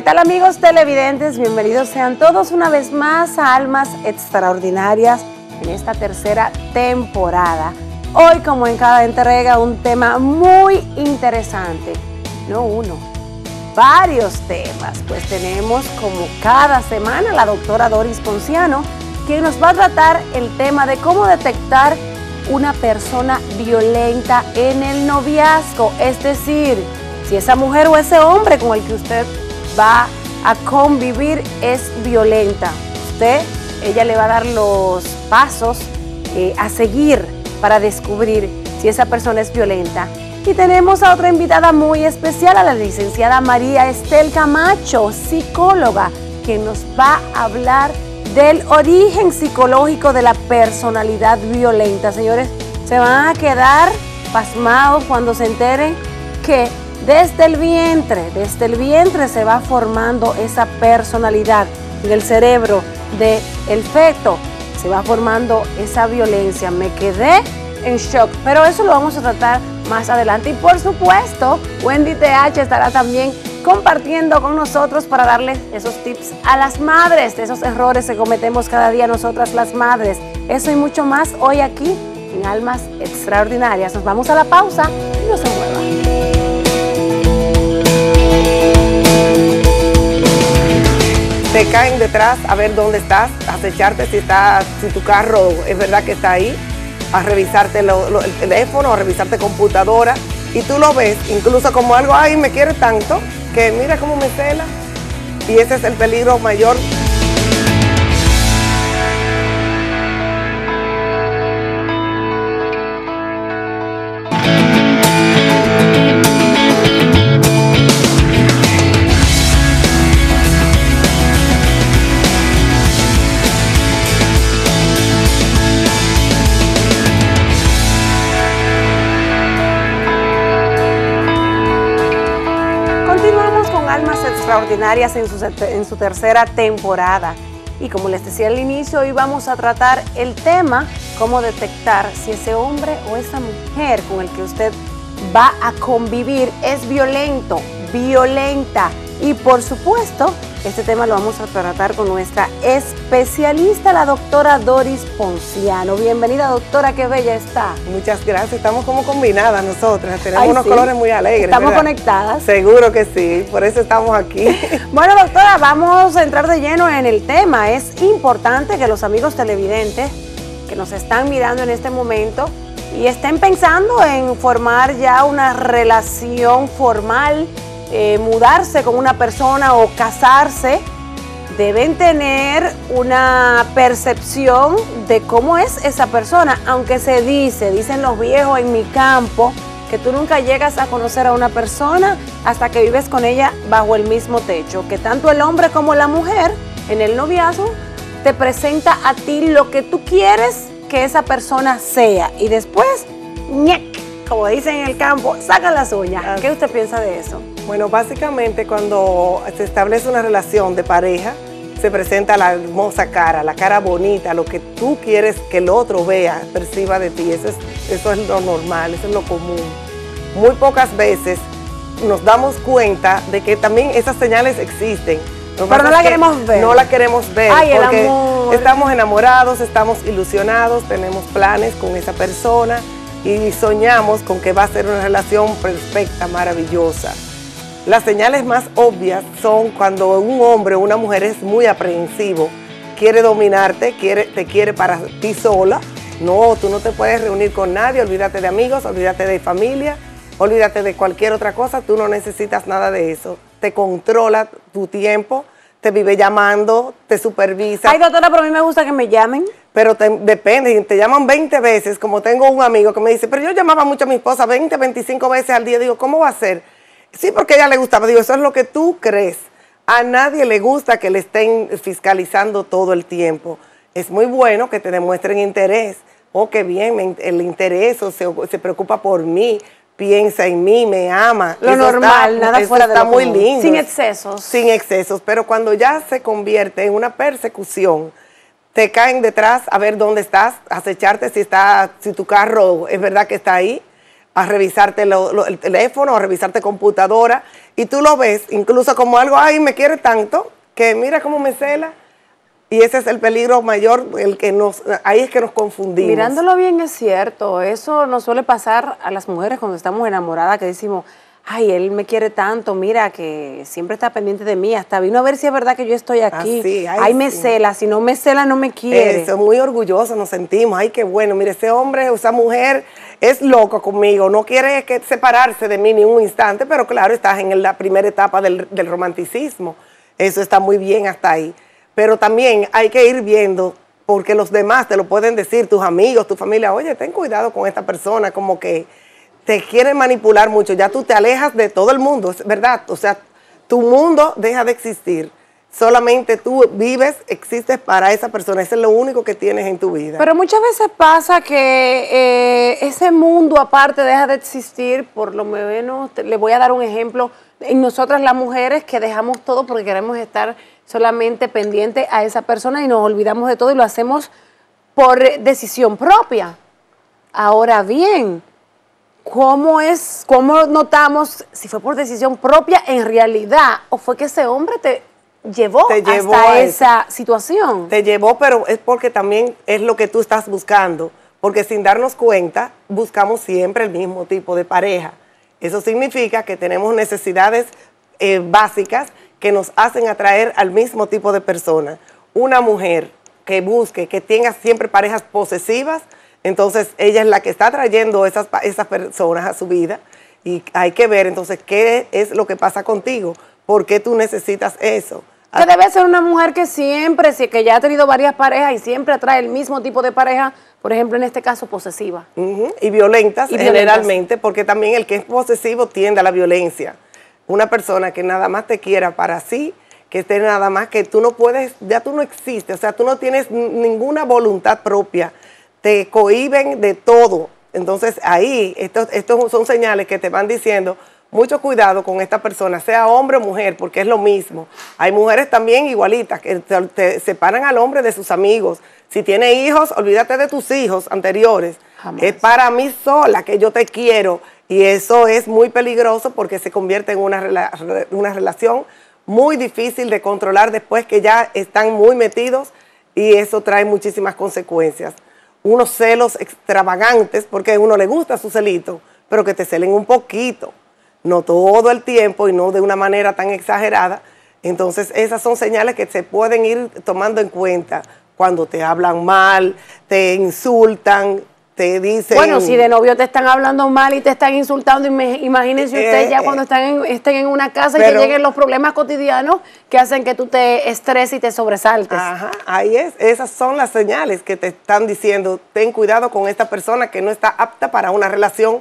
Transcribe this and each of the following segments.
¿Qué tal, amigos televidentes? Bienvenidos sean todos una vez más a Almas Extraordinarias en esta tercera temporada. Hoy, como en cada entrega, un tema muy interesante. No uno, varios temas. Pues tenemos, como cada semana, la doctora Doris Ponciano, quien nos va a tratar el tema de cómo detectar una persona violenta en el noviazgo. Es decir, si esa mujer o ese hombre con el que usted va a convivir es violenta. Ella le va a dar los pasos a seguir para descubrir si esa persona es violenta. Y tenemos a otra invitada muy especial, a la licenciada María Estel Camacho, psicóloga, que nos va a hablar del origen psicológico de la personalidad violenta. Señores, se van a quedar pasmados cuando se enteren que desde el vientre se va formando esa personalidad. En el cerebro del feto se va formando esa violencia. Me quedé en shock, pero eso lo vamos a tratar más adelante. Y por supuesto, Wendy TH estará también compartiendo con nosotros para darles esos tips a las madres de esos errores que cometemos cada día nosotras las madres. Eso y mucho más hoy aquí en Almas Extraordinarias. Nos vamos a la pausa y no se muevan. Te caen detrás a ver dónde estás, a acecharte si tu carro es verdad que está ahí, a revisarte el teléfono, a revisarte computadora, y tú lo ves incluso como algo, ay, me quiere tanto, que mira cómo me cela, y ese es el peligro mayor. Extraordinarias en su tercera temporada. Y como les decía al inicio, hoy vamos a tratar el tema cómo detectar si ese hombre o esa mujer con el que usted va a convivir es violento, violenta. Y por supuesto, este tema lo vamos a tratar con nuestra especialista, la doctora Doris Ponciano. Bienvenida, doctora, qué bella está. Muchas gracias, estamos como combinadas nosotras, tenemos unos colores muy alegres. Estamos ¿verdad? Conectadas. Seguro que sí, por eso estamos aquí. Bueno, doctora, vamos a entrar de lleno en el tema. Es importante que los amigos televidentes que nos están mirando en este momento y estén pensando en formar ya una relación formal, mudarse con una persona o casarse, deben tener una percepción de cómo es esa persona, aunque dicen los viejos en mi campo, que tú nunca llegas a conocer a una persona hasta que vives con ella bajo el mismo techo, que tanto el hombre como la mujer en el noviazgo te presenta a ti lo que tú quieres que esa persona sea, y después, ¡ñec!, como dicen en el campo, sacan las uñas. ¿Qué usted piensa de eso? Bueno, básicamente cuando se establece una relación de pareja, se presenta la hermosa cara, la cara bonita, lo que tú quieres que el otro vea, perciba de ti. Eso es lo normal, eso es lo común. Muy pocas veces nos damos cuenta de que también esas señales existen. Pero no la queremos ver. No la queremos ver. Ay, porque el amor. Estamos enamorados, estamos ilusionados, tenemos planes con esa persona y soñamos con que va a ser una relación perfecta, maravillosa. Las señales más obvias son cuando un hombre o una mujer es muy aprehensivo, quiere dominarte, te quiere para ti sola. No, tú no te puedes reunir con nadie, olvídate de amigos, olvídate de familia, olvídate de cualquier otra cosa, tú no necesitas nada de eso. Te controla tu tiempo, te vive llamando, te supervisa. Ay, doctora, pero a mí me gusta que me llamen. Pero depende, te llaman 20 veces, como tengo un amigo que me dice, pero yo llamaba mucho a mi esposa 20, 25 veces al día. Digo, ¿cómo va a ser? Sí, porque a ella le gustaba. Digo, eso es lo que tú crees. A nadie le gusta que le estén fiscalizando todo el tiempo. Es muy bueno que te demuestren interés. Oh, qué bien, el interés, o se preocupa por mí, piensa en mí, me ama. Lo normal, nada fuera de lo común. Está muy lindo. Sin excesos. Sin excesos, pero cuando ya se convierte en una persecución, te caen detrás a ver dónde estás, a acecharte si tu carro es verdad que está ahí, a revisarte el teléfono, a revisarte computadora, y tú lo ves incluso como algo, ay, me quiere tanto, que mira cómo me cela. Y ese es el peligro mayor, ahí es que nos confundimos. Mirándolo bien es cierto, eso nos suele pasar a las mujeres cuando estamos enamoradas, que decimos, ay, él me quiere tanto, mira, que siempre está pendiente de mí, hasta vino a ver si es verdad que yo estoy aquí. Así, ay, me cela, si no me cela no me quiere. Eso, muy orgullosos nos sentimos, ay, qué bueno, mire, ese hombre, esa mujer es loco conmigo, no quiere separarse de mí ni un instante, pero claro, estás en la primera etapa del romanticismo, eso está muy bien hasta ahí. Pero también hay que ir viendo, porque los demás te lo pueden decir, tus amigos, tu familia, oye, ten cuidado con esta persona, como que te quieren manipular mucho, ya tú te alejas de todo el mundo, es verdad, o sea, tu mundo deja de existir, solamente tú vives, existes para esa persona, eso es lo único que tienes en tu vida. Pero muchas veces pasa que ese mundo aparte deja de existir, por lo menos, le voy a dar un ejemplo, en nosotras las mujeres que dejamos todo porque queremos estar solamente pendiente a esa persona y nos olvidamos de todo y lo hacemos por decisión propia. Ahora bien, ¿cómo notamos si fue por decisión propia en realidad o fue que ese hombre te llevó hasta esa situación? Te llevó, pero es porque también es lo que tú estás buscando, porque sin darnos cuenta buscamos siempre el mismo tipo de pareja. Eso significa que tenemos necesidades básicas que nos hacen atraer al mismo tipo de persona. Una mujer que busque, que tenga siempre parejas posesivas, entonces ella es la que está atrayendo esas personas a su vida y hay que ver entonces qué es lo que pasa contigo, por qué tú necesitas eso. Que debe ser una mujer que siempre, que ya ha tenido varias parejas y siempre atrae el mismo tipo de pareja, por ejemplo, en este caso, posesiva. Y violentas generalmente, porque también el que es posesivo tiende a la violencia. Una persona que nada más te quiera para sí, que esté nada más que tú no puedes, ya tú no existes, o sea, tú no tienes ninguna voluntad propia, te cohíben de todo. Entonces ahí, estos son señales que te van diciendo, mucho cuidado con esta persona, sea hombre o mujer, porque es lo mismo. Hay mujeres también igualitas, que te separan al hombre de sus amigos. Si tiene hijos, olvídate de tus hijos anteriores. Jamás. Es para mí sola que yo te quiero. Y eso es muy peligroso porque se convierte en una relación muy difícil de controlar después que ya están muy metidos y eso trae muchísimas consecuencias. Unos celos extravagantes, porque a uno le gusta su celito, pero que te celen un poquito, no todo el tiempo y no de una manera tan exagerada. Entonces esas son señales que se pueden ir tomando en cuenta cuando te hablan mal, te insultan, te dicen... Bueno, si de novio te están hablando mal y te están insultando, imagínense ustedes ya cuando estén en una casa y que lleguen los problemas cotidianos que hacen que tú te estreses y te sobresaltes. Ajá, ahí es. Esas son las señales que te están diciendo, ten cuidado con esta persona que no está apta para una relación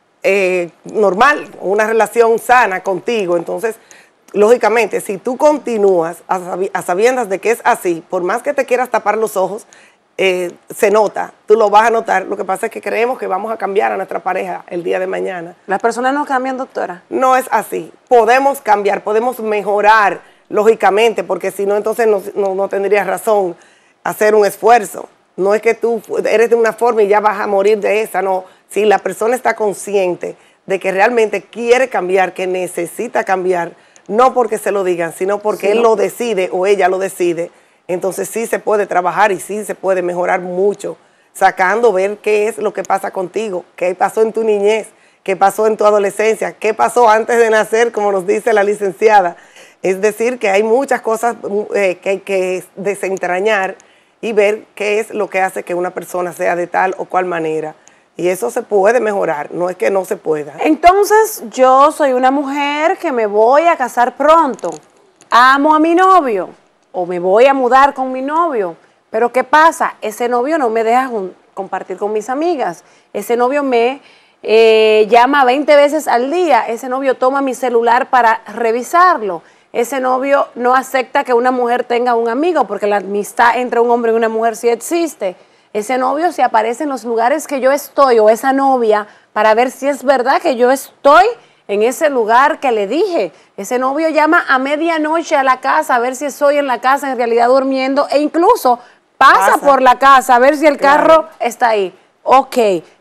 normal, una relación sana contigo. Entonces, lógicamente, si tú continúas a sabiendas de que es así, por más que te quieras tapar los ojos, se nota, tú lo vas a notar. Lo que pasa es que creemos que vamos a cambiar a nuestra pareja el día de mañana. ¿Las personas no cambian, doctora? No es así. Podemos cambiar, podemos mejorar, lógicamente, porque si no, entonces no tendrías razón hacer un esfuerzo. No es que tú eres de una forma y ya vas a morir de esa, no. Si la persona está consciente de que realmente quiere cambiar, que necesita cambiar, no porque se lo digan, sino porque él lo decide o ella lo decide, entonces sí se puede trabajar y sí se puede mejorar mucho, sacando, ver qué es lo que pasa contigo, qué pasó en tu niñez, qué pasó en tu adolescencia, qué pasó antes de nacer, como nos dice la licenciada. Es decir, que hay muchas cosas que hay que desentrañar y ver qué es lo que hace que una persona sea de tal o cual manera. Y eso se puede mejorar, no es que no se pueda. Entonces, yo soy una mujer que me voy a casar pronto, amo a mi novio, o me voy a mudar con mi novio, pero ¿qué pasa? Ese novio no me deja compartir con mis amigas, ese novio me llama 20 veces al día, ese novio toma mi celular para revisarlo, ese novio no acepta que una mujer tenga un amigo, porque la amistad entre un hombre y una mujer sí existe. Ese novio se aparece en los lugares que yo estoy, o esa novia, para ver si es verdad que yo estoy en ese lugar que le dije. Ese novio llama a medianoche a la casa a ver si estoy en la casa en realidad durmiendo, e incluso pasa por la casa a ver si el carro está ahí. Ok,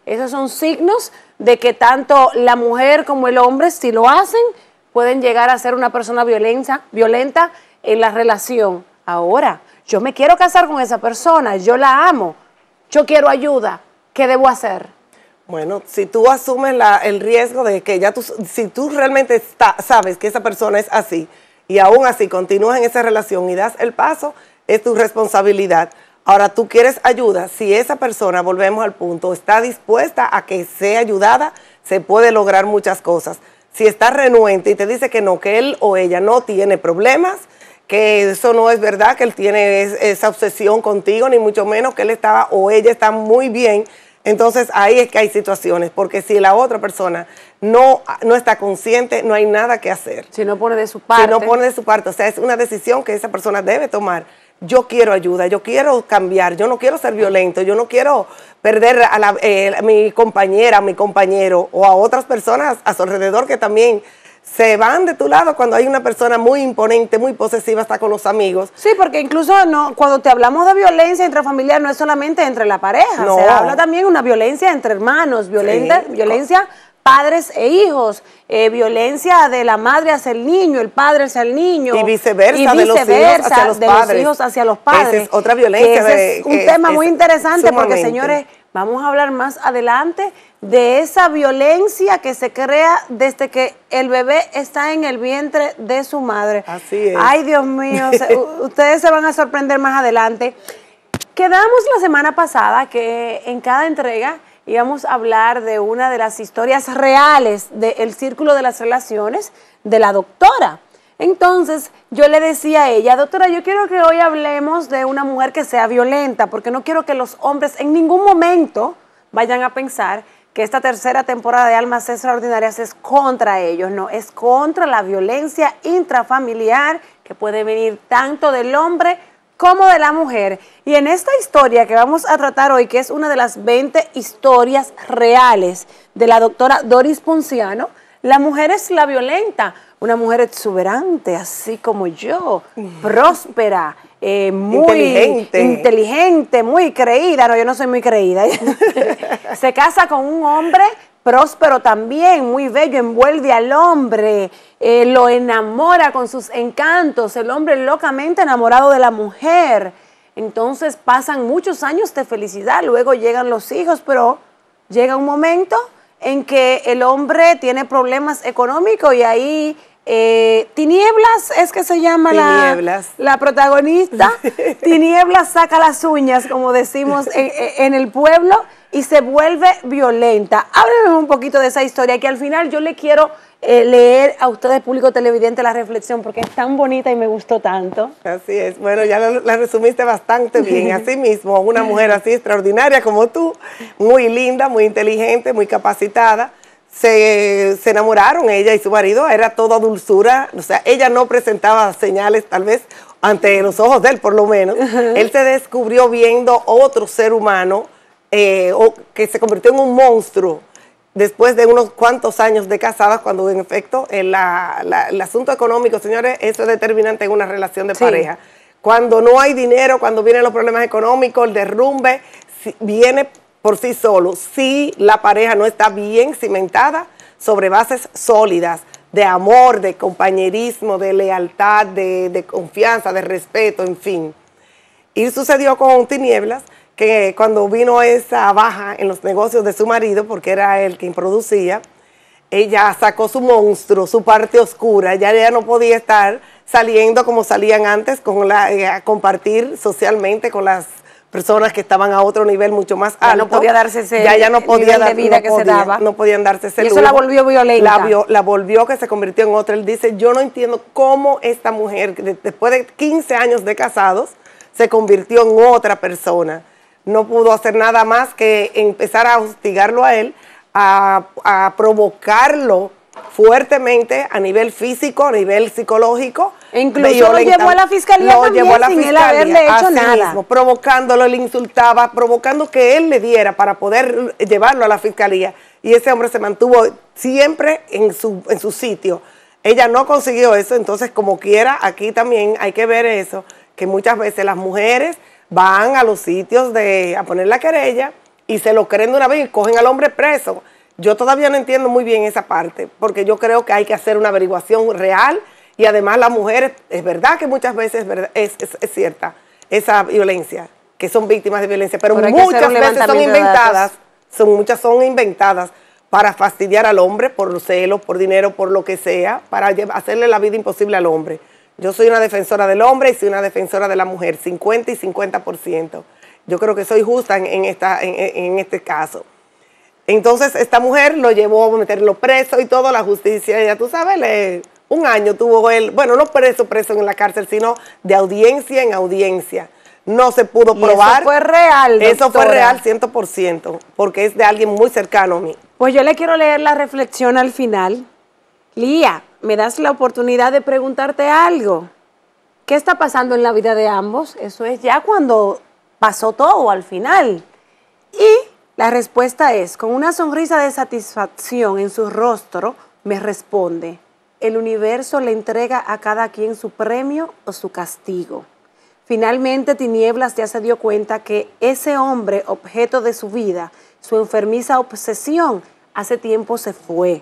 Esos son signos de que tanto la mujer como el hombre, si lo hacen, pueden llegar a ser una persona violenta en la relación. Ahora, yo me quiero casar con esa persona, yo la amo, yo quiero ayuda, ¿qué debo hacer? Bueno, si tú asumes el riesgo de que si tú realmente sabes que esa persona es así y aún así continúas en esa relación y das el paso, es tu responsabilidad. Ahora, tú quieres ayuda, si esa persona, volvemos al punto, está dispuesta a que sea ayudada, se puede lograr muchas cosas. Si está renuente y te dice que no, que él o ella no tiene problemas, que eso no es verdad, que él tiene esa obsesión contigo, ni mucho menos que él está o ella está muy bien, entonces ahí es que hay situaciones, porque si la otra persona no está consciente, no hay nada que hacer. Si no pone de su parte. Si no pone de su parte, o sea, es una decisión que esa persona debe tomar. Yo quiero ayuda, yo quiero cambiar, yo no quiero ser violento, yo no quiero perder a mi compañera, a mi compañero o a otras personas a su alrededor que también se van de tu lado cuando hay una persona muy imponente, muy posesiva hasta con los amigos. Sí, porque incluso cuando te hablamos de violencia intrafamiliar no es solamente entre la pareja, no. Se habla también de una violencia entre hermanos, violencia padres e hijos, violencia de la madre hacia el niño, el padre hacia el niño. Y viceversa, de los hijos hacia los padres. Esa es otra violencia. Ese es un tema muy interesante porque, señores, vamos a hablar más adelante de esa violencia que se crea desde que el bebé está en el vientre de su madre. Así es. Ay, Dios mío, ustedes se van a sorprender más adelante. Quedamos la semana pasada que en cada entrega íbamos a hablar de una de las historias reales del círculo de las relaciones de la doctora. Entonces, yo le decía a ella, doctora, yo quiero que hoy hablemos de una mujer que sea violenta, porque no quiero que los hombres en ningún momento vayan a pensar que esta tercera temporada de Almas Extraordinarias es contra ellos, no, es contra la violencia intrafamiliar que puede venir tanto del hombre como de la mujer. Y en esta historia que vamos a tratar hoy, que es una de las 20 historias reales de la doctora Doris Ponciano, la mujer es la violenta, una mujer exuberante, así como yo, próspera, muy inteligente, muy creída. No, yo no soy muy creída. Se casa con un hombre próspero también, muy bello, envuelve al hombre, lo enamora con sus encantos, el hombre locamente enamorado de la mujer. Entonces pasan muchos años de felicidad, luego llegan los hijos, pero llega un momento en que el hombre tiene problemas económicos y ahí Tinieblas es que se llama la protagonista. Tinieblas saca las uñas, como decimos en el pueblo, y se vuelve violenta. Háblenme un poquito de esa historia, que al final yo le quiero leer a ustedes, público televidente, la reflexión, porque es tan bonita y me gustó tanto. Así es, bueno, ya la resumiste bastante bien. Así mismo, una mujer así extraordinaria como tú, muy linda, muy inteligente, muy capacitada, se enamoraron ella y su marido, era toda dulzura, o sea, ella no presentaba señales, tal vez, ante los ojos de él, por lo menos. Él se descubrió viendo otro ser humano que se convirtió en un monstruo después de unos cuantos años de casadas, cuando en efecto el asunto económico, señores, eso es determinante en una relación de pareja. Cuando no hay dinero, cuando vienen los problemas económicos, el derrumbe viene por sí solo, si la pareja no está bien cimentada sobre bases sólidas de amor, de compañerismo, de lealtad, de confianza, de respeto, en fin. Y sucedió con Tinieblas, que cuando vino esa baja en los negocios de su marido, porque era él quien producía, ella sacó su monstruo, su parte oscura, ya ella no podía estar saliendo como salían antes, a compartir socialmente con las personas que estaban a otro nivel mucho más alto. No podía darse ese nivel de vida que se daba. No podían darse ese lujo. Y eso la volvió violenta. La volvió que se convirtió en otra. Él dice, yo no entiendo cómo esta mujer, después de 15 años de casados, se convirtió en otra persona. No pudo hacer nada más que empezar a hostigarlo a él, a provocarlo fuertemente a nivel físico, a nivel psicológico. E incluso lo llevó a la fiscalía sin él haberle hecho nada. Mismo, provocándolo, le insultaba, provocando que él le diera para poder llevarlo a la fiscalía. Y ese hombre se mantuvo siempre en su sitio. Ella no consiguió eso, entonces como quiera, aquí también hay que ver eso, que muchas veces las mujeres van a los sitios a poner la querella, y se lo creen de una vez y cogen al hombre preso. Yo todavía no entiendo muy bien esa parte, porque yo creo que hay que hacer una averiguación real y además las mujeres, es verdad que muchas veces es cierta esa violencia, que son víctimas de violencia, pero muchas veces son inventadas, muchas son inventadas para fastidiar al hombre por celos, por dinero, por lo que sea, para hacerle la vida imposible al hombre. Yo soy una defensora del hombre y soy una defensora de la mujer, 50 y 50%. Yo creo que soy justa en este caso. Entonces, esta mujer lo llevó a meterlo preso y todo, la justicia, ya tú sabes, un año tuvo él, bueno, no preso en la cárcel, sino de audiencia en audiencia. No se pudo probar. Eso fue real, doctora. Eso fue real 100%, porque es de alguien muy cercano a mí. Pues yo le quiero leer la reflexión al final. Lía, ¿me das la oportunidad de preguntarte algo? ¿Qué está pasando en la vida de ambos? Eso es ya cuando pasó todo al final. Y la respuesta es, con una sonrisa de satisfacción en su rostro, me responde, el universo le entrega a cada quien su premio o su castigo. Finalmente, Tinieblas ya se dio cuenta que ese hombre, objeto de su vida, su enfermiza obsesión, hace tiempo se fue.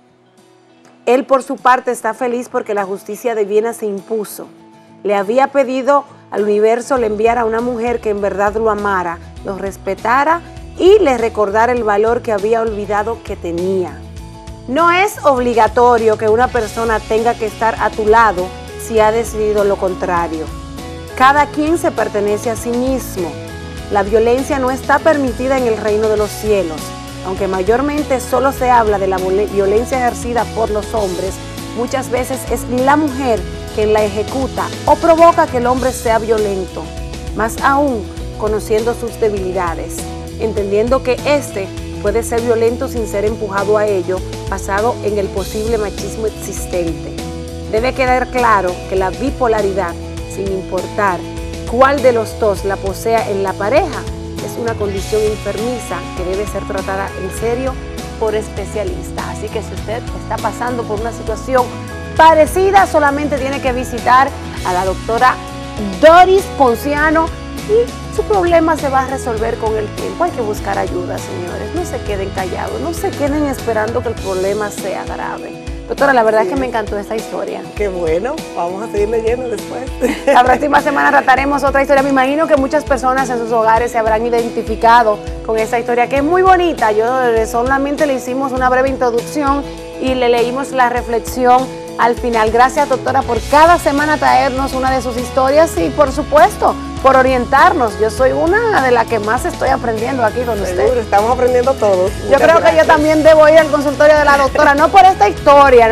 Él, por su parte, está feliz porque la justicia divina se impuso. Le había pedido al universo le enviara a una mujer que en verdad lo amara, lo respetara y le recordara el valor que había olvidado que tenía. No es obligatorio que una persona tenga que estar a tu lado si ha decidido lo contrario. Cada quien se pertenece a sí mismo. La violencia no está permitida en el reino de los cielos. Aunque mayormente solo se habla de la violencia ejercida por los hombres, muchas veces es la mujer quien la ejecuta o provoca que el hombre sea violento. Más aún, conociendo sus debilidades, entendiendo que éste puede ser violento sin ser empujado a ello, basado en el posible machismo existente. Debe quedar claro que la bipolaridad, sin importar cuál de los dos la posea en la pareja, es una condición enfermiza que debe ser tratada en serio por especialistas. Así que si usted está pasando por una situación parecida, solamente tiene que visitar a la doctora Doris Ponciano y su problema se va a resolver con el tiempo. Hay que buscar ayuda, señores. No se queden callados, no se queden esperando que el problema sea grave. Doctora, la verdad es que me encantó esta historia. Qué bueno, vamos a seguir leyendo después. La próxima semana trataremos otra historia. Me imagino que muchas personas en sus hogares se habrán identificado con esta historia, que es muy bonita. Yo solamente le hicimos una breve introducción y le leímos la reflexión al final. Gracias, doctora, por cada semana traernos una de sus historias y, por supuesto, por orientarnos. Yo soy una de las que más estoy aprendiendo aquí con usted. Seguro, estamos aprendiendo todos. Yo creo que yo también debo ir al consultorio de la doctora, no por esta historia,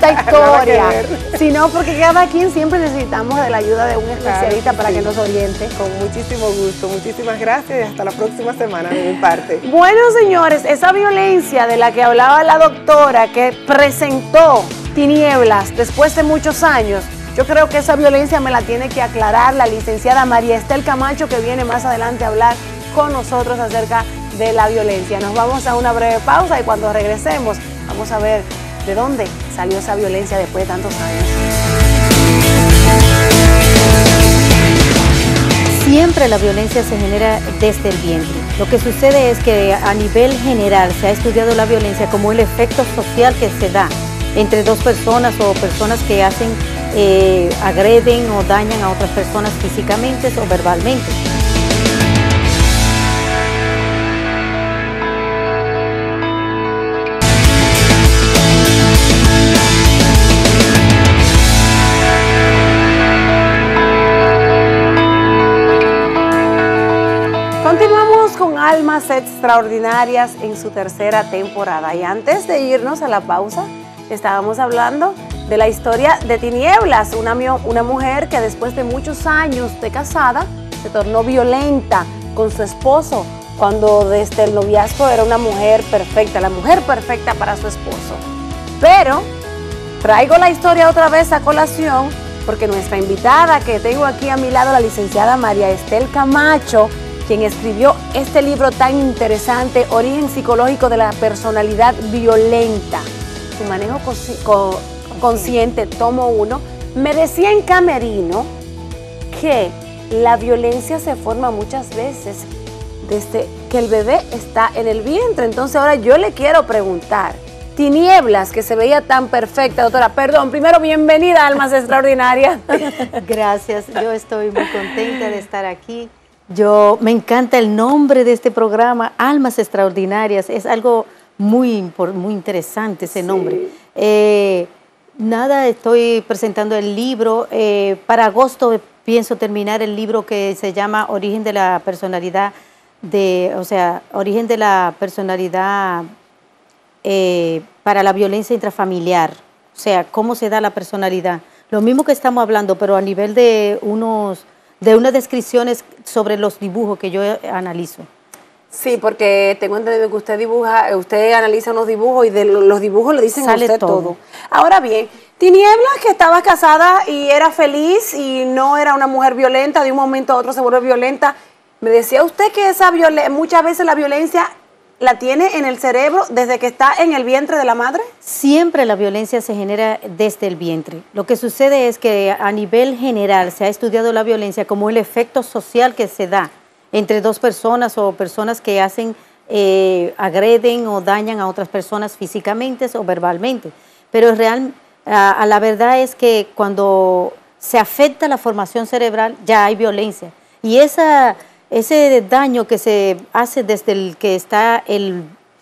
sino porque cada quien siempre necesitamos de la ayuda de un especialista para que nos oriente. Con muchísimo gusto, muchísimas gracias y hasta la próxima semana de mi parte. Bueno, señores, esa violencia de la que hablaba la doctora, que presentó Tinieblas después de muchos años, yo creo que esa violencia me la tiene que aclarar la licenciada María Estel Camacho, que viene más adelante a hablar con nosotros acerca de la violencia. Nos vamos a una breve pausa y cuando regresemos vamos a ver de dónde salió esa violencia después de tantos años. Siempre la violencia se genera desde el vientre. Lo que sucede es que a nivel general se ha estudiado la violencia como el efecto social que se da entre dos personas o personas que agreden o dañan a otras personas físicamente o verbalmente. Continuamos con Almas Extraordinarias en su tercera temporada y antes de irnos a la pausa estábamos hablando de la historia de Tinieblas, una mujer que después de muchos años de casada se tornó violenta con su esposo, cuando desde el noviazgo era una mujer perfecta, la mujer perfecta para su esposo. Pero traigo la historia otra vez a colación porque nuestra invitada que tengo aquí a mi lado, la licenciada María Estel Camacho, quien escribió este libro tan interesante, Origen Psicológico de la Personalidad Violenta, su manejo consciente, tomo 1, me decía en camerino que la violencia se forma muchas veces desde que el bebé está en el vientre. Entonces ahora yo le quiero preguntar, Tinieblas, que se veía tan perfecta, doctora, perdón, primero bienvenida a Almas Extraordinarias. Gracias, yo estoy muy contenta de estar aquí. Me encanta el nombre de este programa, Almas Extraordinarias, es algo muy interesante ese nombre. Estoy presentando el libro, para agosto pienso terminar el libro que se llama Origen de la Personalidad, Origen de la Personalidad para la violencia intrafamiliar, o sea, cómo se da la personalidad. Lo mismo que estamos hablando, pero a nivel de unas descripciones sobre los dibujos que yo analizo. Sí, porque tengo entendido que usted analiza unos dibujos y de los dibujos le dicen Sale a usted todo. Ahora bien, Tinieblas, que estaba casada y era feliz y no era una mujer violenta, de un momento a otro se vuelve violenta. Me decía usted que muchas veces la violencia la tiene en el cerebro desde que está en el vientre de la madre. Siempre la violencia se genera desde el vientre. Lo que sucede es que a nivel general se ha estudiado la violencia como el efecto social que se da entre dos personas o personas que agreden o dañan a otras personas físicamente o verbalmente. Pero la verdad es que cuando se afecta la formación cerebral ya hay violencia. Y ese daño que se hace desde el que está el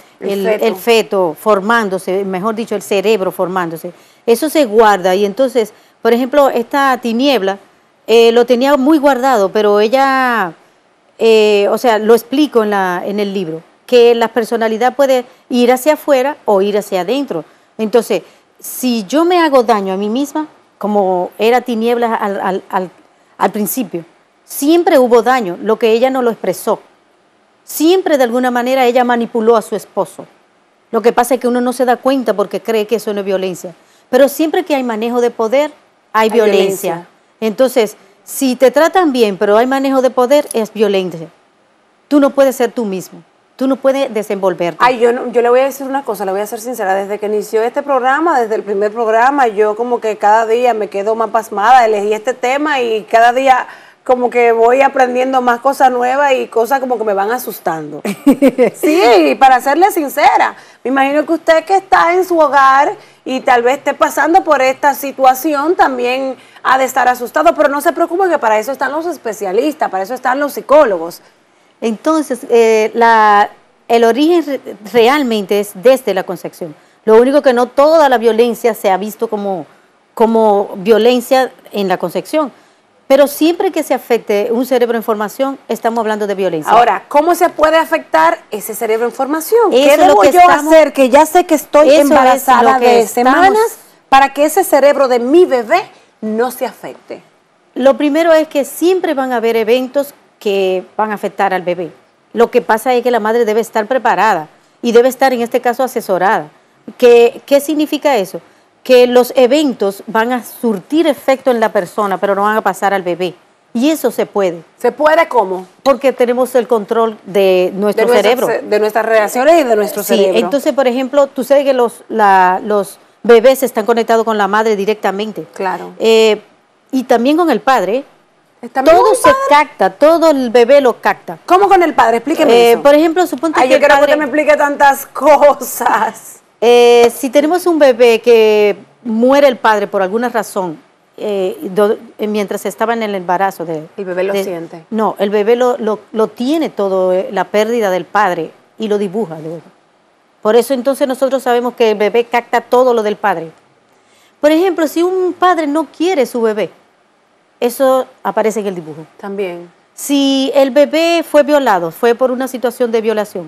feto formándose, mejor dicho, el cerebro formándose, eso se guarda. Y entonces, por ejemplo, esta Tiniebla lo tenía muy guardado, pero ella, lo explico en el libro, que la personalidad puede ir hacia afuera o ir hacia adentro. Entonces, si yo me hago daño a mí misma, como era Tiniebla al principio, siempre hubo daño, lo que ella no lo expresó. Siempre de alguna manera ella manipuló a su esposo. Lo que pasa es que uno no se da cuenta porque cree que eso no es violencia. Pero siempre que hay manejo de poder, hay violencia. Entonces, si te tratan bien, pero hay manejo de poder, es violencia. Tú no puedes ser tú mismo. Tú no puedes desenvolverte. Ay, yo le voy a decir una cosa, le voy a ser sincera. Desde que inició este programa, desde el primer programa, yo como que cada día me quedo más pasmada. Elegí este tema y cada día como que voy aprendiendo más cosas nuevas y cosas como que me van asustando. Sí, para serle sincera, me imagino que usted que está en su hogar y tal vez esté pasando por esta situación también ha de estar asustado, pero no se preocupe que para eso están los especialistas, para eso están los psicólogos. Entonces, el origen realmente es desde la concepción. Lo único que no toda la violencia se ha visto como violencia en la concepción. Pero siempre que se afecte un cerebro en formación, estamos hablando de violencia. Ahora, ¿cómo se puede afectar ese cerebro en formación? ¿Qué debo yo hacer? Que ya sé que estoy embarazada de semanas para que ese cerebro de mi bebé no se afecte. Lo primero es que siempre van a haber eventos que van a afectar al bebé. Lo que pasa es que la madre debe estar preparada y debe estar, en este caso, asesorada. ¿Qué significa eso? Que los eventos van a surtir efecto en la persona, pero no van a pasar al bebé. Y eso se puede. ¿Se puede cómo? Porque tenemos el control de nuestro cerebro. De nuestras reacciones y de nuestro cerebro. Entonces, por ejemplo, tú sabes que los bebés están conectados con la madre directamente. Claro. Y también con el padre. Todo se capta, todo el bebé lo capta. ¿Cómo con el padre? Explíqueme eso. Por ejemplo, suponte que yo quiero que usted me explique tantas cosas. Si tenemos un bebé que muere el padre por alguna razón, mientras estaba en el embarazo. ¿El bebé lo siente? No, el bebé lo tiene todo, la pérdida del padre, y lo dibuja luego. Por eso entonces nosotros sabemos que el bebé capta todo lo del padre. Por ejemplo, si un padre no quiere su bebé, eso aparece en el dibujo. También. Si el bebé fue violado, fue por una situación de violación,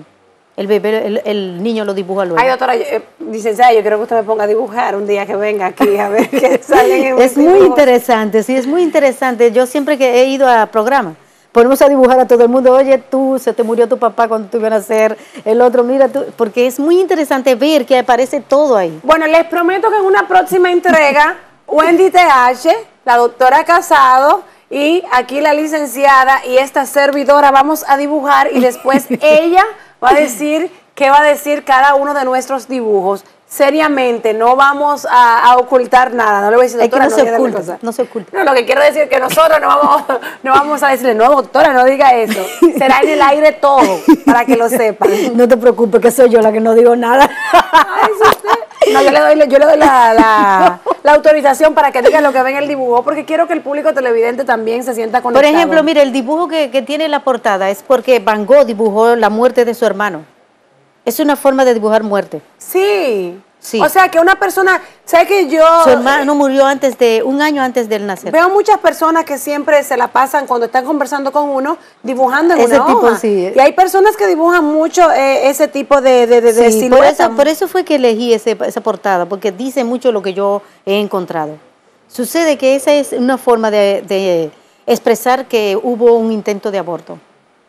el niño lo dibuja luego. Ay, doctora, licenciada, yo quiero que usted me ponga a dibujar un día que venga aquí a ver qué salen en Es muy interesante, sí, es muy interesante. Yo siempre que he ido a programas, ponemos a dibujar a todo el mundo. Oye, se te murió tu papá cuando tú ibas a nacer, el otro, mira tú, porque es muy interesante ver que aparece todo ahí. Bueno, les prometo que en una próxima entrega, Wendy TH, la doctora Casado, y aquí la licenciada y esta servidora vamos a dibujar y después ella va a decir qué va a decir cada uno de nuestros dibujos. seriamente, no vamos a ocultar nada. No le voy a decir, doctora, es que no se oculta, no se oculta. No, lo que quiero decir es que nosotros no vamos a decirle, no, doctora, no diga eso. Será en el aire todo, para que lo sepan. No te preocupes, que soy yo la que no digo nada. Ay, ¿sí usted? No, yo le doy la autorización para que diga lo que ve en el dibujo, porque quiero que el público televidente también se sienta conectado. Por ejemplo, mire, el dibujo que tiene la portada es porque Van Gogh dibujó la muerte de su hermano. Es una forma de dibujar muerte. Sí. Sí. O sea, que una persona, ¿sabes que yo? Su hermano murió un año antes del nacer. Veo muchas personas que siempre se la pasan cuando están conversando con uno, dibujando en ese una tipo, hoja. sí. Y hay personas que dibujan mucho ese tipo de sí, silueta. por eso fue que elegí esa portada, porque dice mucho lo que yo he encontrado. Sucede que esa es una forma de expresar que hubo un intento de aborto.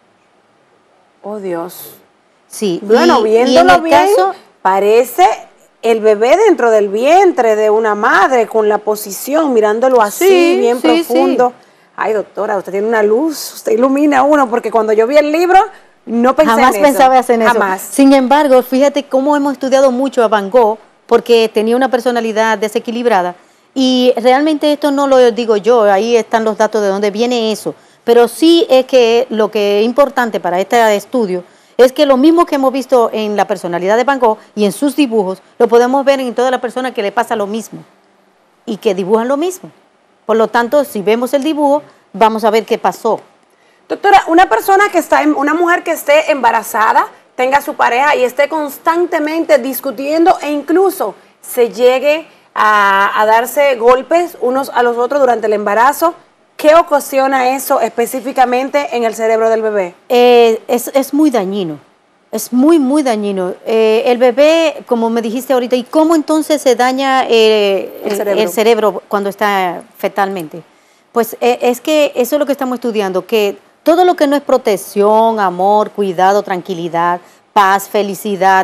Oh, Dios. Sí. Bueno, viéndolo bien, parece el bebé dentro del vientre de una madre, con la posición, mirándolo así, sí, bien sí, profundo. Sí. Ay, doctora, usted tiene una luz, usted ilumina a uno, porque cuando yo vi el libro, no pensé Jamás en eso. pensaba hacer eso. Jamás. Sin embargo, fíjate cómo hemos estudiado mucho a Van Gogh, porque tenía una personalidad desequilibrada. Y realmente esto no lo digo yo, ahí están los datos de dónde viene eso. Pero sí es que lo que es importante para este estudio es que lo mismo que hemos visto en la personalidad de Van Gogh y en sus dibujos, lo podemos ver en todas las personas que le pasa lo mismo y que dibujan lo mismo. Por lo tanto, si vemos el dibujo, vamos a ver qué pasó. Doctora, una mujer que esté embarazada, tenga su pareja y esté constantemente discutiendo e incluso se llegue a darse golpes unos a los otros durante el embarazo, ¿qué ocasiona eso específicamente en el cerebro del bebé? Es muy dañino, es muy, muy dañino. El bebé, como me dijiste ahorita, ¿y cómo entonces se daña el cerebro cuando está fetalmente? Pues es que eso es lo que estamos estudiando, que todo lo que no es protección, amor, cuidado, tranquilidad, paz, felicidad,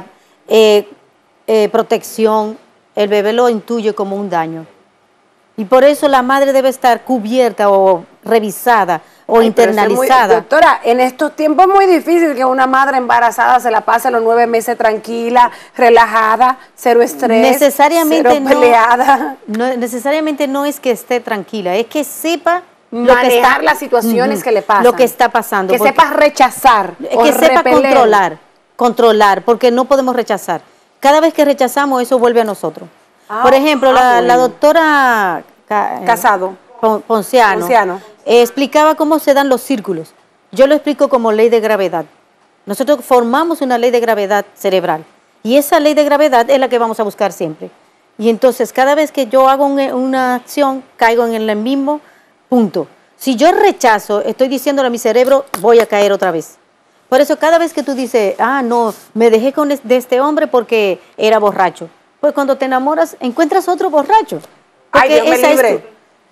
protección, el bebé lo intuye como un daño. Y por eso la madre debe estar cubierta o revisada o internalizada. Doctora, en estos tiempos es muy difícil que una madre embarazada se la pase los 9 meses tranquila, relajada, cero estrés, cero peleada. Necesariamente no es que esté tranquila, es que sepa manejar las situaciones que le pasan. Lo que está pasando. Que sepa rechazar que sepa controlar, porque no podemos rechazar. Cada vez que rechazamos, eso vuelve a nosotros. Por ejemplo, la doctora Casado Ponciano explicaba cómo se dan los círculos. Yo lo explico como ley de gravedad. Nosotros formamos una ley de gravedad cerebral y esa ley de gravedad es la que vamos a buscar siempre. Y entonces cada vez que yo hago una acción, caigo en el mismo punto. Si yo rechazo, estoy diciéndole a mi cerebro, voy a caer otra vez. Por eso cada vez que tú dices, no, me dejé de este hombre porque era borracho. Pues cuando te enamoras, encuentras otro borracho. Ay, Dios me libre.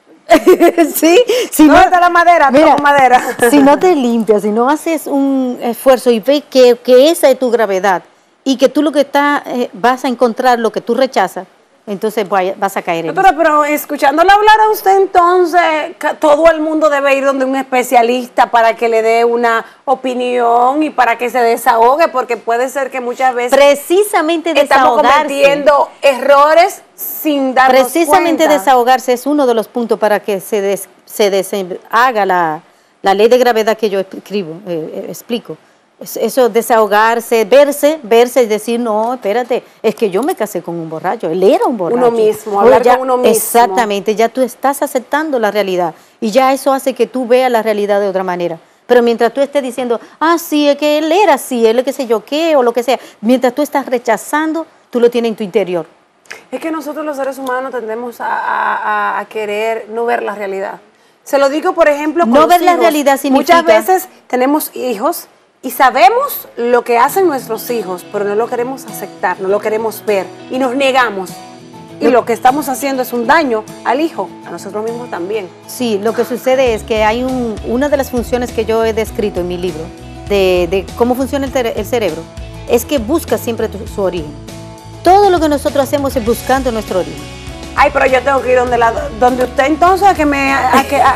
Sí, si no está la madera, mira, madera. Si no te limpias, si no haces un esfuerzo y ves que esa es tu gravedad y que tú lo que vas a encontrar lo que tú rechazas, entonces vas a caer en eso. Pero escuchándola hablar a usted, entonces todo el mundo debe ir donde un especialista para que le dé una opinión y para que se desahogue, porque puede ser que muchas veces precisamente estamos cometiendo errores sin darnos precisamente cuenta. Desahogarse es uno de los puntos para que se haga la ley de gravedad que yo explico. Eso, desahogarse, verse y decir, no, espérate, es que yo me casé con un borracho, él era un borracho. Uno mismo, hablar con uno mismo. Exactamente, ya tú estás aceptando la realidad y ya eso hace que tú veas la realidad de otra manera. Pero mientras tú estés diciendo, sí, es que él era así, él es qué sé yo qué, o lo que sea, mientras tú estás rechazando, tú lo tienes en tu interior. Es que nosotros los seres humanos tendemos a querer no ver la realidad. Se lo digo, por ejemplo, con no ver hijos. La realidad significa... Muchas veces tenemos hijos y sabemos lo que hacen nuestros hijos, pero no lo queremos aceptar, no lo queremos ver y nos negamos. Y lo que estamos haciendo es un daño al hijo, a nosotros mismos también. Sí, lo que sucede es que hay una de las funciones que yo he descrito en mi libro, de cómo funciona el cerebro, es que busca siempre su origen. Todo lo que nosotros hacemos es buscando nuestro origen. Ay, pero yo tengo que ir donde usted entonces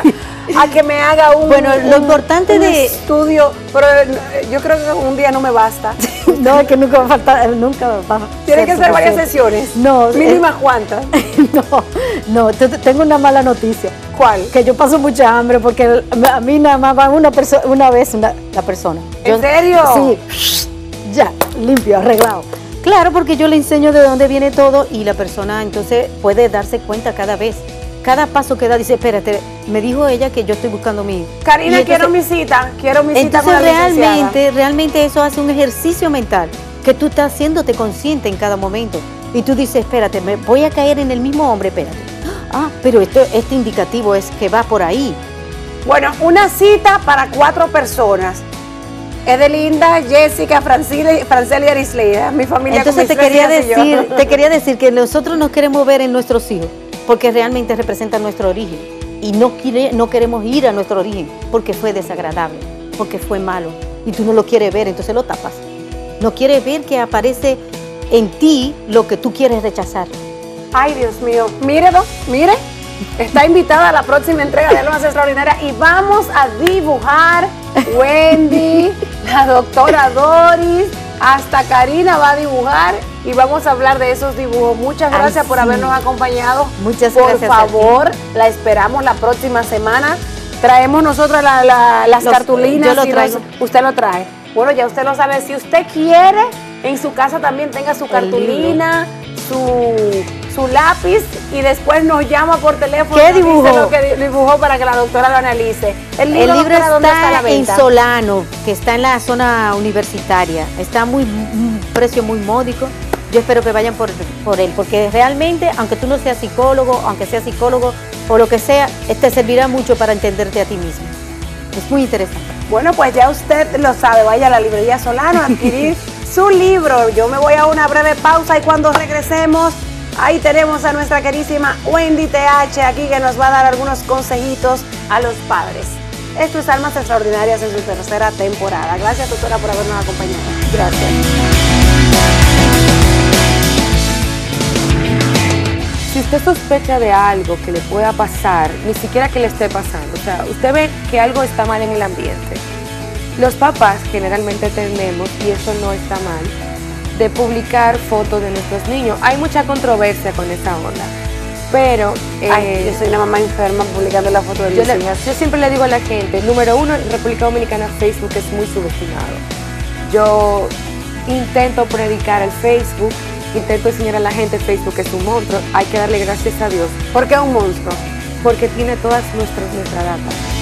a que me haga un, bueno, lo importante un de estudio, pero yo creo que un día no me basta. No, es que nunca va a faltar, nunca va a Tiene que ser varias suficiente. sesiones. No, mínimas cuántas. no, tengo una mala noticia. ¿Cuál? Que yo paso mucha hambre porque a mí nada más va una vez la persona. ¿En serio? Sí, ya, limpio, arreglado. Claro, porque yo le enseño de dónde viene todo y la persona entonces puede darse cuenta cada vez. Cada paso que da dice, espérate, me dijo ella que yo estoy buscando mi... Karina, quiero mi cita con la licenciada. Realmente eso hace un ejercicio mental que tú estás haciéndote consciente en cada momento. Y tú dices, espérate, me voy a caer en el mismo hombre, espérate. Ah, pero este indicativo es que va por ahí. Bueno, una cita para 4 personas. Edelinda, Jessica, Franceli y Arisleida, mi familia. Entonces te quería decir que nosotros nos queremos ver en nuestros hijos, porque realmente representan nuestro origen. Y no queremos ir a nuestro origen, porque fue desagradable, porque fue malo. Y tú no lo quieres ver, entonces lo tapas. No quieres ver que aparece en ti lo que tú quieres rechazar. Ay, Dios mío. Mire, está invitada a la próxima entrega de Almas Extraordinarias y vamos a dibujar Wendy, la doctora Doris, hasta Karina va a dibujar y vamos a hablar de esos dibujos. Muchas gracias por habernos acompañado. Muchas gracias. Por favor, la esperamos la próxima semana. Traemos nosotros las cartulinas. Yo lo traigo. Usted lo trae. Bueno, ya usted lo sabe. Si usted quiere, en su casa también tenga su cartulina, su lápiz y después nos llama por teléfono. ¿Qué dibujó? Dice lo que dibujó para que la doctora lo analice. El libro está ¿dónde está a la venta? En Solano, que está en la zona universitaria. Está un precio muy módico. Yo espero que vayan por él, porque realmente, aunque tú no seas psicólogo, aunque seas psicólogo o lo que sea, te servirá mucho para entenderte a ti mismo. Es muy interesante. Bueno, pues ya usted lo sabe, vaya a la librería Solano a adquirir su libro. Yo me voy a una breve pausa y cuando regresemos, ahí tenemos a nuestra querísima Wendy TH aquí que nos va a dar algunos consejitos a los padres. Esto es Almas Extraordinarias en su tercera temporada. Gracias, doctora, por habernos acompañado. Gracias. Si usted sospecha de algo que le pueda pasar, ni siquiera que le esté pasando, o sea, usted ve que algo está mal en el ambiente, los papás generalmente tendemos, y eso no está mal, de publicar fotos de nuestros niños. Hay mucha controversia con esa onda, pero... yo soy una mamá enferma publicando la foto de mis hijas. Yo siempre le digo a la gente, número uno, en República Dominicana Facebook es muy subestimado. Yo intento predicar el Facebook, intento enseñar a la gente Facebook es un monstruo. Hay que darle gracias a Dios. ¿Por qué es un monstruo? Porque tiene todas nuestra data.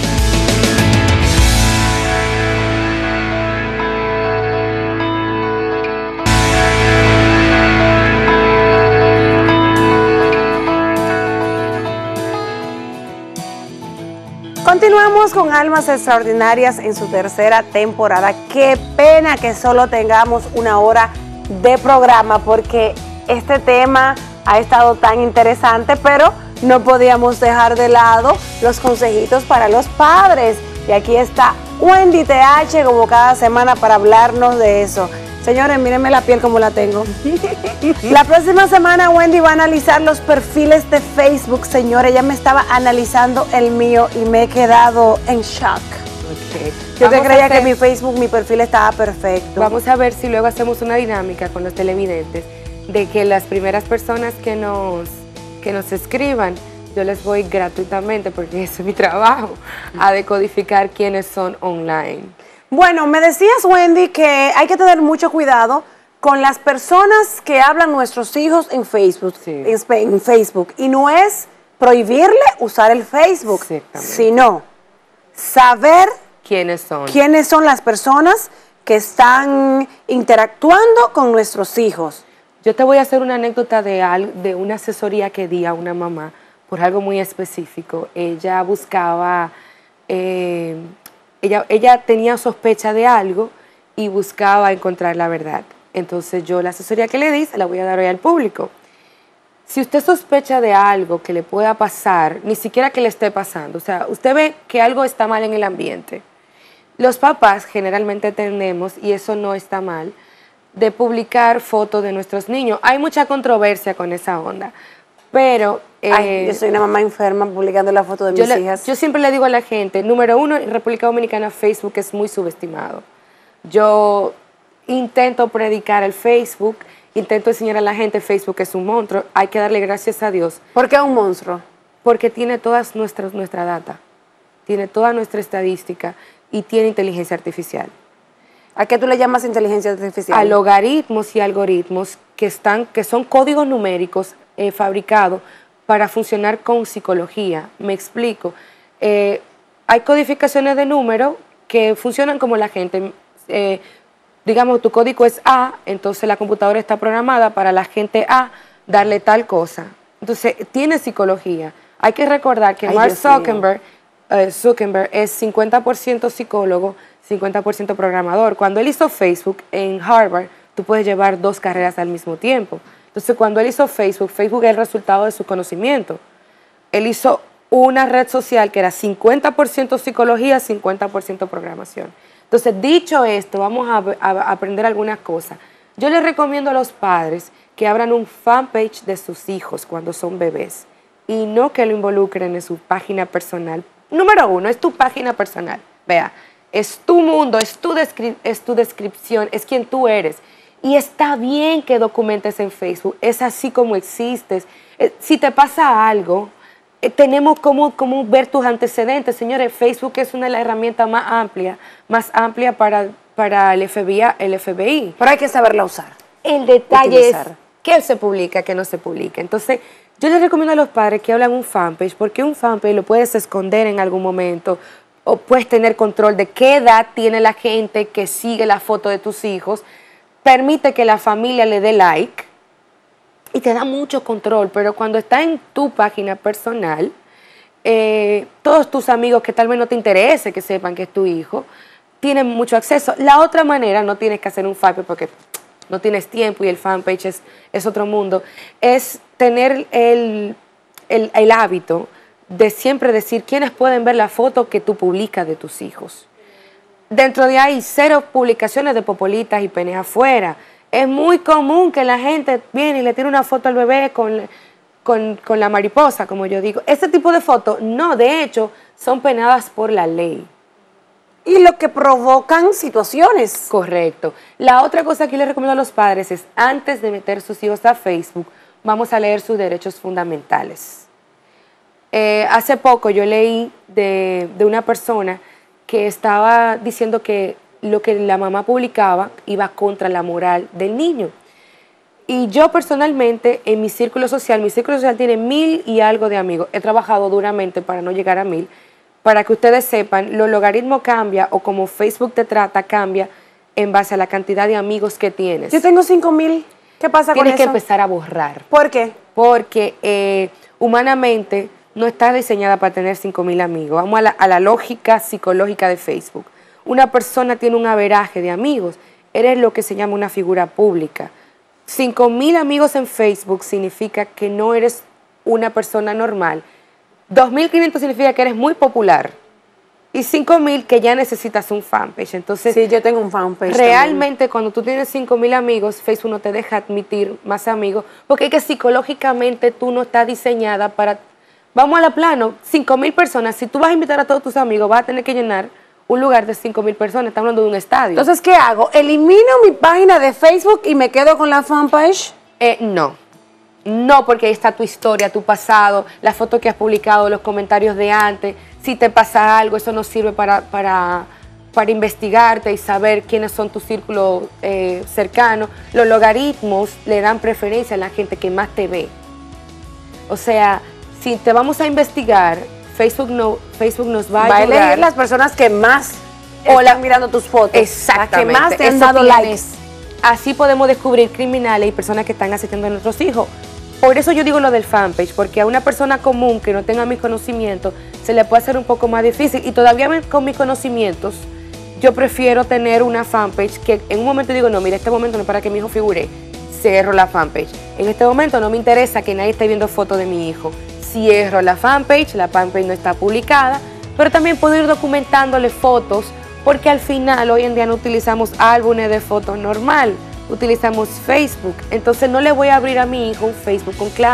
Continuamos con Almas Extraordinarias en su tercera temporada. Qué pena que solo tengamos una hora de programa porque este tema ha estado tan interesante, pero no podíamos dejar de lado los consejitos para los padres. Y aquí está Wendy TH como cada semana para hablarnos de eso. Señores, mírenme la piel como la tengo. La próxima semana Wendy va a analizar los perfiles de Facebook, señores. Ella me estaba analizando el mío y me he quedado en shock. Okay. Yo te creía que mi Facebook, mi perfil estaba perfecto. Vamos a ver si luego hacemos una dinámica con los televidentes de que las primeras personas que nos escriban, yo les voy gratuitamente, porque ese es mi trabajo, a decodificar quiénes son online. Bueno, me decías, Wendy, que hay que tener mucho cuidado con las personas que hablan nuestros hijos en Facebook, sí. en Facebook. Y no es prohibirle usar el Facebook, sino saber quiénes son las personas que están interactuando con nuestros hijos. Yo te voy a hacer una anécdota de una asesoría que di a una mamá por algo muy específico. Ella buscaba... Ella tenía sospecha de algo y buscaba encontrar la verdad. Entonces yo la asesoría que le di se la voy a dar hoy al público. Si usted sospecha de algo que le pueda pasar, ni siquiera que le esté pasando, o sea, usted ve que algo está mal en el ambiente, los papás generalmente tendemos, y eso no está mal, de publicar fotos de nuestros niños. Hay mucha controversia con esa onda, pero Ay, yo soy una mamá enferma publicando la foto de mis hijas. Yo siempre le digo a la gente, número uno, en República Dominicana Facebook es muy subestimado. Yo intento predicar el Facebook, intento enseñar a la gente Facebook es un monstruo, hay que darle gracias a Dios. ¿Por qué es un monstruo? Porque tiene toda nuestra data, tiene toda nuestra estadística y tiene inteligencia artificial. ¿A qué tú le llamas inteligencia artificial? A logaritmos y algoritmos que son códigos numéricos fabricados para funcionar con psicología. Me explico. Hay codificaciones de números que funcionan como la gente. Digamos, tu código es A, entonces la computadora está programada para la gente A darle tal cosa. Entonces, tiene psicología. Hay que recordar que Mark Zuckerberg es 50% psicólogo, 50% programador. Cuando él hizo Facebook en Harvard, tú puedes llevar 2 carreras al mismo tiempo. Entonces, cuando él hizo Facebook, Facebook es el resultado de su conocimiento. Él hizo una red social que era 50% psicología, 50% programación. Entonces, dicho esto, vamos a aprender algunas cosas. Yo les recomiendo a los padres que abran un fanpage de sus hijos cuando son bebés y no que lo involucren en su página personal. Número uno, es tu página personal. Vea, es tu mundo, es tu descripción, es quien tú eres. Y está bien que documentes en Facebook, es así como existes. Si te pasa algo, tenemos cómo ver tus antecedentes. Señores, Facebook es una de las herramientas más amplia para el FBI. Pero hay que saberla usar. El detalle es qué se publica, qué no se publica. Entonces, yo les recomiendo a los padres que hablen un fanpage, porque un fanpage lo puedes esconder en algún momento, o puedes tener control de qué edad tiene la gente que sigue la foto de tus hijos, permite que la familia le dé like, y te da mucho control, pero cuando está en tu página personal, todos tus amigos que tal vez no te interese que sepan que es tu hijo, tienen mucho acceso. La otra manera, no tienes que hacer un fanpage porque no tienes tiempo y el fanpage es otro mundo, es tener el hábito de siempre decir quiénes pueden ver la foto que tú publicas de tus hijos. Dentro de ahí, 0 publicaciones de popolitas y penes afuera. Es muy común que la gente viene y le tire una foto al bebé con la mariposa, como yo digo. Ese tipo de fotos, no, de hecho, son penadas por la ley. Y lo que provocan situaciones. Correcto. La otra cosa que les recomiendo a los padres es, antes de meter sus hijos a Facebook, vamos a leer sus derechos fundamentales. Hace poco yo leí de una persona que estaba diciendo que lo que la mamá publicaba iba contra la moral del niño. Y yo personalmente, en mi círculo social tiene 1000 y algo de amigos. He trabajado duramente para no llegar a 1000. Para que ustedes sepan, los logaritmos cambia o como Facebook te trata cambia en base a la cantidad de amigos que tienes. Yo tengo 5000. ¿Qué pasa con eso? Tienes que empezar a borrar. ¿Por qué? Porque humanamente no está diseñada para tener 5000 amigos. Vamos a la lógica psicológica de Facebook. Una persona tiene un averaje de amigos. Eres lo que se llama una figura pública. 5000 amigos en Facebook significa que no eres una persona normal. 2500 significa que eres muy popular. Y 5000 que ya necesitas un fanpage. Entonces, sí, yo tengo un fanpage. Realmente también. Cuando tú tienes 5000 amigos, Facebook no te deja admitir más amigos, porque es que psicológicamente tú no estás diseñada para... Vamos a la plano, 5000 personas. Si tú vas a invitar a todos tus amigos, vas a tener que llenar un lugar de 5000 personas. Estamos hablando de un estadio. Entonces, ¿qué hago? ¿Elimino mi página de Facebook y me quedo con la fanpage? No, porque ahí está tu historia, tu pasado, las fotos que has publicado, los comentarios de antes. Si te pasa algo, eso nos sirve para investigarte y saber quiénes son tus círculos cercanos. Los logaritmos le dan preferencia a la gente que más te ve. O sea, si te vamos a investigar, Facebook nos va a ayudar. Elegir las personas que más están mirando tus fotos. Exactamente. Las que más te han dado likes. Así podemos descubrir criminales y personas que están asistiendo a nuestros hijos. Por eso yo digo lo del fanpage, porque a una persona común que no tenga mis conocimientos se le puede hacer un poco más difícil. Y todavía con mis conocimientos, yo prefiero tener una fanpage que en un momento digo, no, mira, este momento no es para que mi hijo figure, cierro la fanpage. En este momento no me interesa que nadie esté viendo fotos de mi hijo, cierro la fanpage no está publicada, pero también puedo ir documentándole fotos, porque al final hoy en día no utilizamos álbumes de fotos normal, utilizamos Facebook. Entonces no le voy a abrir a mi hijo un Facebook con clave,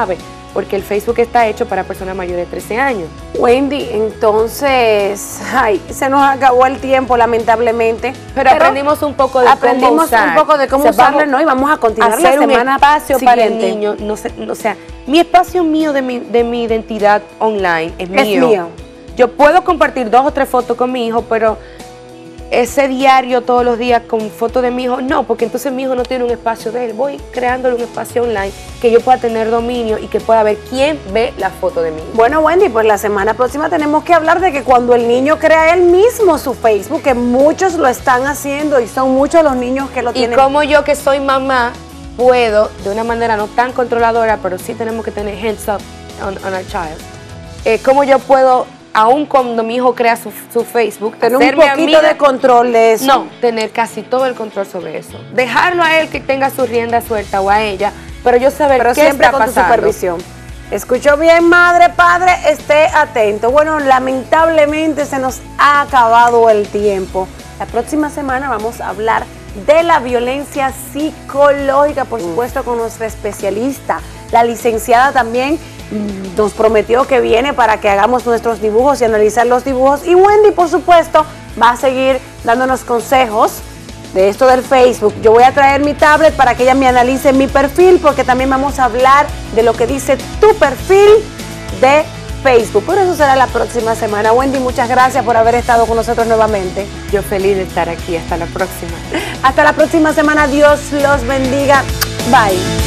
porque el Facebook está hecho para personas mayores de 13 años. Wendy, entonces, ay, se nos acabó el tiempo, lamentablemente. Pero aprendimos un poco de cómo usarlo, ¿no? Y vamos a continuar hacer la semana un espacio siguiente. para el niño. No sé, o sea, mi espacio mío de mi identidad online es mío. Yo puedo compartir 2 o 3 fotos con mi hijo, pero ese diario todos los días con fotos de mi hijo, no, porque entonces mi hijo no tiene un espacio de él. Voy creándole un espacio online que yo pueda tener dominio y que pueda ver quién ve la foto de mi hijo. Bueno, Wendy, pues la semana próxima tenemos que hablar de que cuando el niño crea él mismo su Facebook, que muchos lo están haciendo y son muchos los niños que lo tienen. Y como yo que soy mamá, puedo, de una manera no tan controladora, pero sí tenemos que tener hands up on our child, como yo puedo, aun cuando mi hijo crea su Facebook, tener un poquito de control de eso. No, tener casi todo el control sobre eso. Dejarlo a él que tenga su rienda suelta o a ella, pero yo saber qué siempre está con pasando. Tu supervisión. ¿Escuchó bien, madre, padre? Esté atento. Bueno, lamentablemente se nos ha acabado el tiempo. La próxima semana vamos a hablar de la violencia psicológica, por supuesto, con nuestra especialista. La licenciada también nos prometió que viene para que hagamos nuestros dibujos y analizar los dibujos. Y Wendy, por supuesto, va a seguir dándonos consejos de esto del Facebook. Yo voy a traer mi tablet para que ella me analice mi perfil, porque también vamos a hablar de lo que dice tu perfil de Facebook. Pero eso será la próxima semana. Wendy, muchas gracias por haber estado con nosotros nuevamente. Yo feliz de estar aquí. Hasta la próxima. Hasta la próxima semana. Dios los bendiga. Bye.